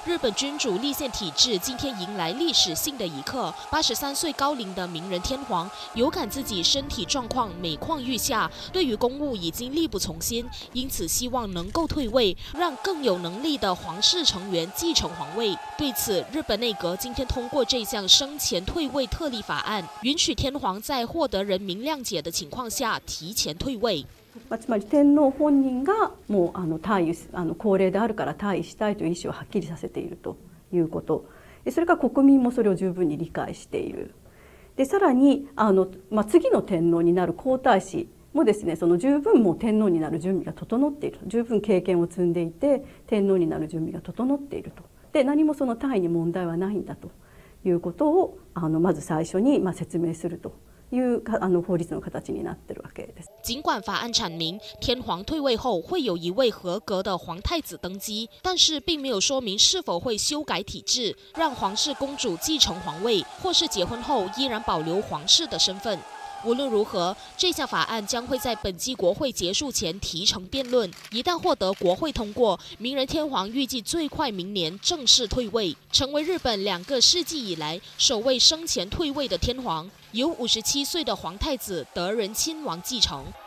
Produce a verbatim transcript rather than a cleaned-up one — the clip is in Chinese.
日本君主立宪体制今天迎来历史性的一刻。八十三岁高龄的明仁天皇有感自己身体状况每况愈下，对于公务已经力不从心，因此希望能够退位，让更有能力的皇室成员继承皇位。对此，日本内阁今天通过这项生前退位特例法案，允许天皇在获得人民谅解的情况下提前退位。 つまり天皇本人がもうあの退位あの高齢であるから退位したいという意思をはっきりさせているということ、それから国民もそれを十分に理解している。でさらにあの、まあ、次の天皇になる皇太子もですね、その十分もう天皇になる準備が整っている、十分経験を積んでいて天皇になる準備が整っていると。で何もその退位に問題はないんだということをあのまず最初にまあ説明すると。 尽管法案阐明天皇退位后会有一位合格的皇太子登基，但是并没有说明是否会修改体制，让皇室公主继承皇位，或是结婚后依然保留皇室的身份。无论如何，这项法案将会在本季国会结束前提呈辩论。一旦获得国会通过，明仁天皇预计最快明年正式退位，成为日本两个世纪以来首位生前退位的天皇，由五十七岁的皇太子德仁亲王继承。